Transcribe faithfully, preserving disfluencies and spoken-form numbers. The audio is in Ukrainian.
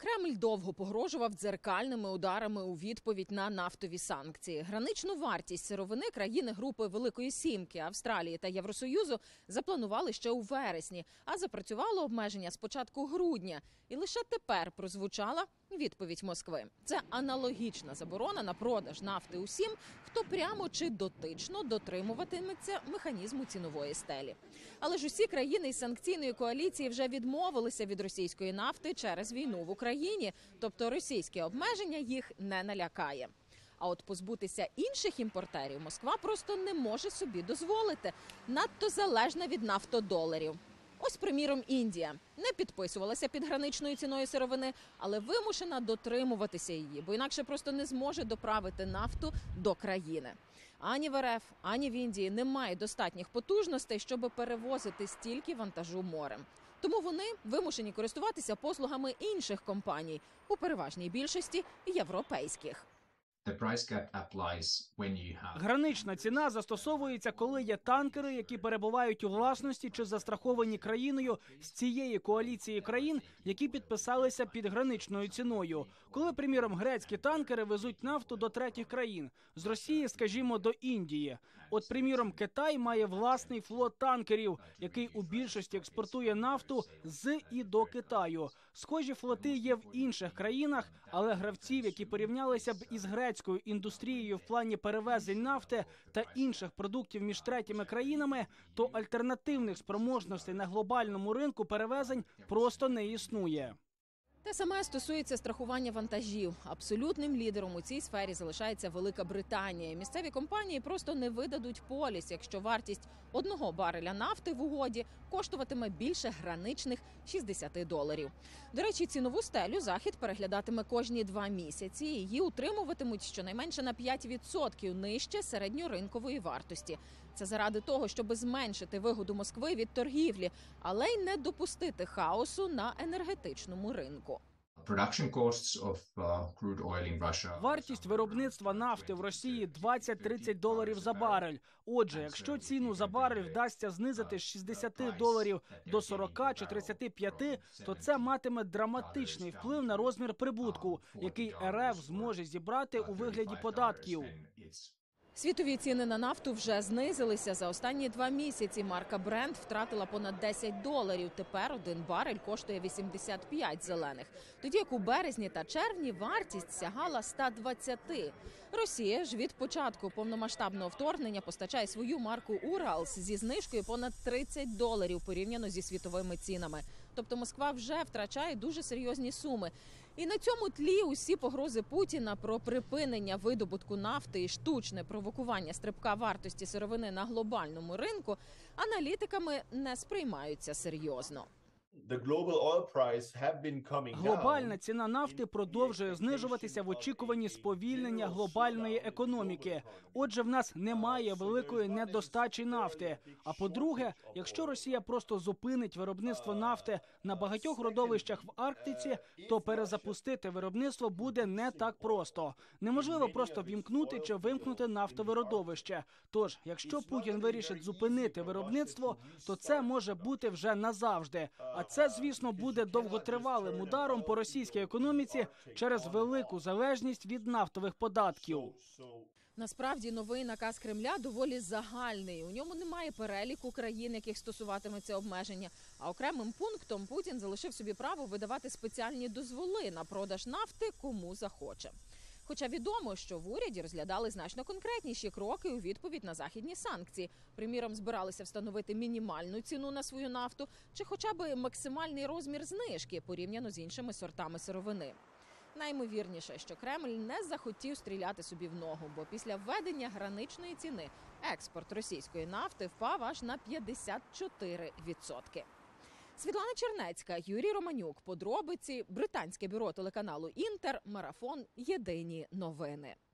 Кремль довго погрожував дзеркальними ударами у відповідь на нафтові санкції. Граничну вартість сировини країни групи Великої Сімки, Австралії та Євросоюзу запланували ще у вересні, а запрацювало обмеження з початку грудня. І лише тепер прозвучала відповідь Москви. Це аналогічна заборона на продаж нафти усім, хто прямо чи дотично дотримуватиметься механізму цінової стелі. Але ж усі країни із санкційної коаліції вже відмовилися від російської нафти через війну в Україні, тобто російське обмеження їх не налякає. А от позбутися інших імпортерів Москва просто не може собі дозволити. Надто залежна від нафтодоларів. Ось, приміром, Індія не підписувалася під граничною ціною сировини, але вимушена дотримуватися її, бо інакше просто не зможе доправити нафту до країни. Ані в РФ, ані в Індії немає достатніх потужностей, щоб перевозити стільки вантажу морем. Тому вони вимушені користуватися послугами інших компаній, у переважній більшості європейських. Гранична ціна застосовується, коли є танкери, які перебувають у власності чи застраховані країною з цієї коаліції країн, які підписалися під граничною ціною. Коли, приміром, грецькі танкери везуть нафту до третіх країн, з Росії, скажімо, до Індії. От, приміром, Китай має власний флот танкерів, який у більшості експортує нафту з і до Китаю. Схожі флоти є в інших країнах, але гравців, які порівнялися б із грецькою індустрією в плані перевезень нафти та інших продуктів між третіми країнами, то альтернативних спроможностей на глобальному ринку перевезень просто не існує. Те саме стосується страхування вантажів. Абсолютним лідером у цій сфері залишається Велика Британія. Місцеві компанії просто не видадуть поліс, якщо вартість одного бареля нафти в угоді коштуватиме більше граничних шістдесят доларів. До речі, цінову стелю Захід переглядатиме кожні два місяці. Її утримуватимуть щонайменше на п'ять відсотків нижче середньоринкової вартості. Це заради того, щоб зменшити вигоду Москви від торгівлі, але й не допустити хаосу на енергетичному ринку. Вартість виробництва нафти в Росії двадцять-тридцять доларів за барель. Отже, якщо ціну за барель вдасться знизити з шістдесят доларів до сорок чи тридцять п'ять, то це матиме драматичний вплив на розмір прибутку, який РФ зможе зібрати у вигляді податків. Світові ціни на нафту вже знизилися. За останні два місяці марка Brent втратила понад десять доларів. Тепер один барель коштує вісімдесят п'ять зелених. Тоді як у березні та червні вартість сягала ста двадцяти. Росія ж від початку повномасштабного вторгнення постачає свою марку Уралс зі знижкою понад тридцять доларів порівняно зі світовими цінами. Тобто Москва вже втрачає дуже серйозні суми. І на цьому тлі усі погрози Путіна про припинення видобутку нафти і штучне провокування стрибка вартості сировини на глобальному ринку аналітиками не сприймаються серйозно. Глобальна ціна нафти продовжує знижуватися в очікуванні сповільнення глобальної економіки. Отже, в нас немає великої недостачі нафти. А по-друге, якщо Росія просто зупинить виробництво нафти на багатьох родовищах в Арктиці, то перезапустити виробництво буде не так просто. Неможливо просто вімкнути чи вимкнути нафтове родовище. Тож, якщо Путін вирішить зупинити виробництво, то це може бути вже назавжди. А це, звісно, буде довготривалим ударом по російській економіці через велику залежність від нафтових податків. Насправді, новий наказ Кремля доволі загальний. У ньому немає переліку країн, яких стосуватиметься обмеження. А окремим пунктом Путін залишив собі право видавати спеціальні дозволи на продаж нафти кому захоче. Хоча відомо, що в уряді розглядали значно конкретніші кроки у відповідь на західні санкції. Приміром, збиралися встановити мінімальну ціну на свою нафту чи хоча б максимальний розмір знижки порівняно з іншими сортами сировини. Наймовірніше, що Кремль не захотів стріляти собі в ногу, бо після введення граничної ціни експорт російської нафти впав аж на п'ятдесят чотири відсотки. Світлана Чернецька, Юрій Романюк. Подробиці. Британське бюро телеканалу «Інтер». Марафон. Єдині новини.